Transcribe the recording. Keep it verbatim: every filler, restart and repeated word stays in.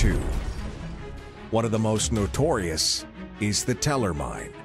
two. One of the most notorious is the Teller Mine.